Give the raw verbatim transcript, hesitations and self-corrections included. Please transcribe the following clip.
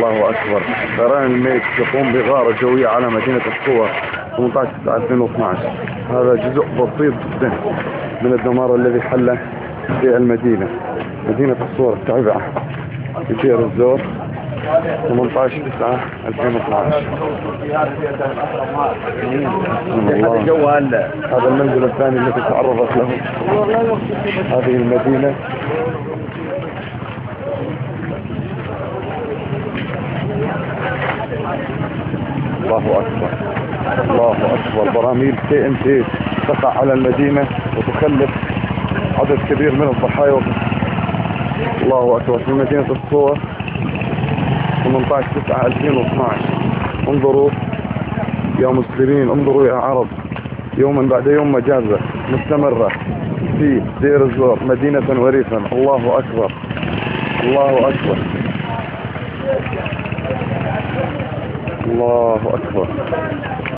الله أكبر. طيران الميك يقوم بغارة جوية على مدينة الصور ثمانية عشر تسعة ألفين واثني عشر. هذا جزء بسيط جدا من الدمار الذي حل في المدينة، مدينة الصور التابعة لدير الزور ثمانية عشر تسعة ألفين واثني عشر. هذا المنزل الثاني الذي تعرضت له هذه المدينة. الله أكبر الله أكبر. براميل تي ان تي تقع على المدينة وتخلف عدد كبير من الضحايا. الله أكبر. في مدينة الصور ثمانية عشر تسعة ألفين واثني عشر. انظروا يا مسلمين، انظروا يا عرب، يوما بعد يوم مجازة مستمرة في دير الزور مدينة وريفا. الله أكبر الله أكبر الله أكبر.